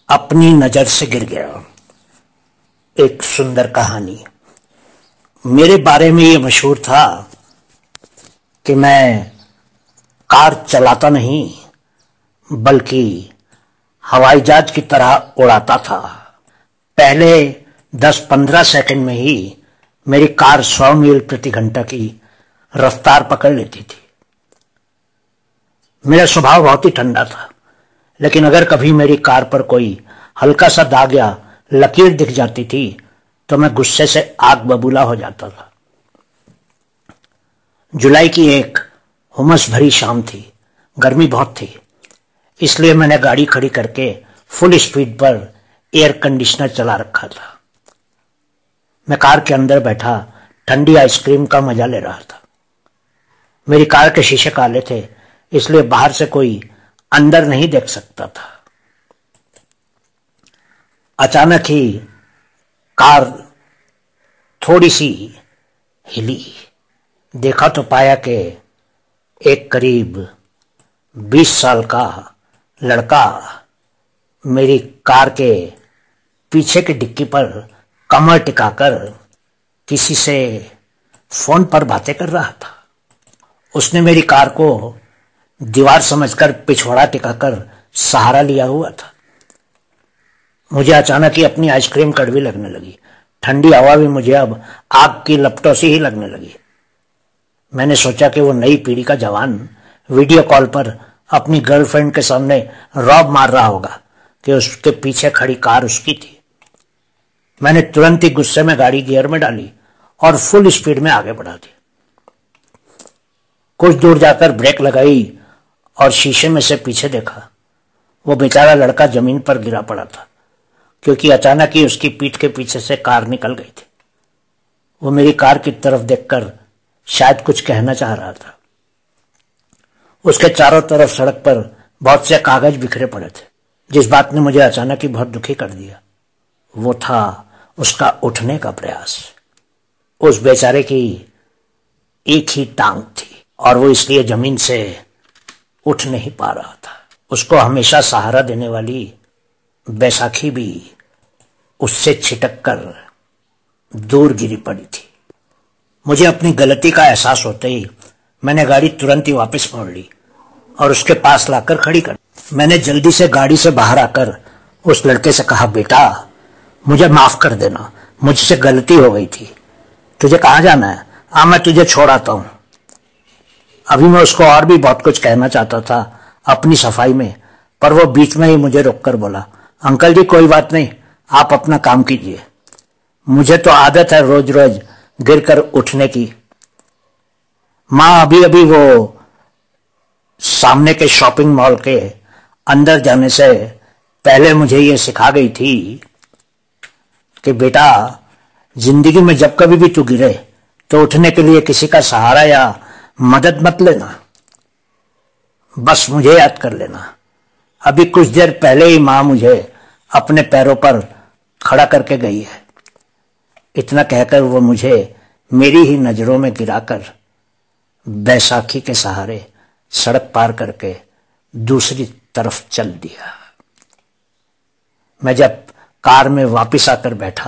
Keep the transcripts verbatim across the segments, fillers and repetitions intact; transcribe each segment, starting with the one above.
अपनी नजर से गिर गया। एक सुंदर कहानी। मेरे बारे में ये मशहूर था कि मैं कार चलाता नहीं बल्कि हवाई जहाज की तरह उड़ाता था। पहले दस पंद्रह सेकंड में ही मेरी कार सौ मील प्रति घंटा की रफ्तार पकड़ लेती थी। मेरा स्वभाव बहुत ही ठंडा था, लेकिन अगर कभी मेरी कार पर कोई हल्का सा दाग या लकीर दिख जाती थी तो मैं गुस्से से आग बबूला हो जाता था। जुलाई की एक हुमस भरी शाम थी। गर्मी बहुत थी, इसलिए मैंने गाड़ी खड़ी करके फुल स्पीड पर एयर कंडीशनर चला रखा था। मैं कार के अंदर बैठा ठंडी आइसक्रीम का मजा ले रहा था। मेरी कार के शीशे काले थे, इसलिए बाहर से कोई अंदर नहीं देख सकता था। अचानक ही कार थोड़ी सी हिली। देखा तो पाया कि एक करीब बीस साल का लड़का मेरी कार के पीछे की डिक्की पर कमर टिकाकर किसी से फोन पर बातें कर रहा था। उसने मेरी कार को दीवार समझकर पिछवाड़ा टिकाकर सहारा लिया हुआ था। मुझे अचानक ही अपनी आइसक्रीम कड़वी लगने लगी। ठंडी हवा भी मुझे अब आग की लपटों से ही लगने लगी। मैंने सोचा कि वो नई पीढ़ी का जवान वीडियो कॉल पर अपनी गर्लफ्रेंड के सामने रौब मार रहा होगा कि उसके पीछे खड़ी कार उसकी थी। मैंने तुरंत ही गुस्से में गाड़ी गियर में डाली और फुल स्पीड में आगे बढ़ा दी। कुछ दूर जाकर ब्रेक लगाई और शीशे में से पीछे देखा। वो बेचारा लड़का जमीन पर गिरा पड़ा था, क्योंकि अचानक ही उसकी पीठ के पीछे से कार निकल गई थी। वो मेरी कार की तरफ देखकर शायद कुछ कहना चाह रहा था। उसके चारों तरफ सड़क पर बहुत से कागज बिखरे पड़े थे। जिस बात ने मुझे अचानक ही बहुत दुखी कर दिया वो था उसका उठने का प्रयास। उस बेचारे की एक ही टांग थी और वो इसलिए जमीन से उठ नहीं पा रहा था। उसको हमेशा सहारा देने वाली बैसाखी भी उससे छिटक कर दूर गिरी पड़ी थी। मुझे अपनी गलती का एहसास होते ही मैंने गाड़ी तुरंत ही वापस मोड़ ली और उसके पास लाकर खड़ी कर। मैंने जल्दी से गाड़ी से बाहर आकर उस लड़के से कहा, बेटा मुझे माफ कर देना, मुझसे गलती हो गई थी। तुझे कहाँ जाना है? आ मैं तुझे छोड़ आता हूं। अभी मैं उसको और भी बहुत कुछ कहना चाहता था अपनी सफाई में, पर वो बीच में ही मुझे रोककर बोला, अंकल जी कोई बात नहीं, आप अपना काम कीजिए। मुझे तो आदत है रोज रोज गिरकर उठने की। माँ अभी अभी वो सामने के शॉपिंग मॉल के अंदर जाने से पहले मुझे ये सिखा गई थी कि बेटा जिंदगी में जब कभी भी तू गिरे तो उठने के लिए किसी का सहारा या मदद मत लेना, बस मुझे याद कर लेना। अभी कुछ देर पहले ही माँ मुझे अपने पैरों पर खड़ा करके गई है। इतना कहकर वो मुझे मेरी ही नजरों में गिराकर बैसाखी के सहारे सड़क पार करके दूसरी तरफ चल दिया। मैं जब कार में वापस आकर बैठा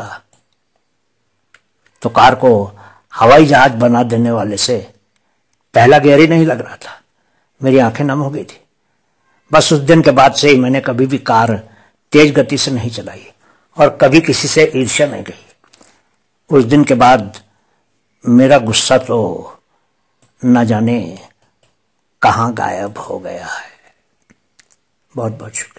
तो कार को हवाई जहाज बना देने वाले से पहला गियर ही नहीं लग रहा था। मेरी आंखें नम हो गई थी। बस उस दिन के बाद से ही मैंने कभी भी कार तेज गति से नहीं चलाई और कभी किसी से ईर्ष्या नहीं गई। उस दिन के बाद मेरा गुस्सा तो न जाने कहां गायब हो गया है। बहुत बहुत शुक्रिया।